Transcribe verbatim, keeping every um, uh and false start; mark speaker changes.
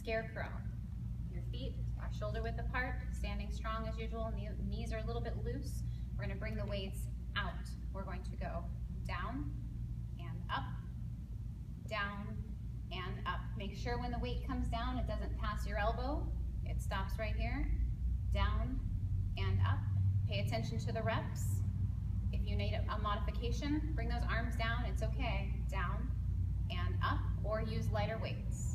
Speaker 1: Scarecrow. Your feet are shoulder width apart, standing strong as usual, knees are a little bit loose. We're going to bring the weights out. We're going to go down and up, down and up. Make sure when the weight comes down, it doesn't pass your elbow. It stops right here, down and up. Pay attention to the reps. If you need a modification, bring those arms down, it's okay. Down and up, or use lighter weights.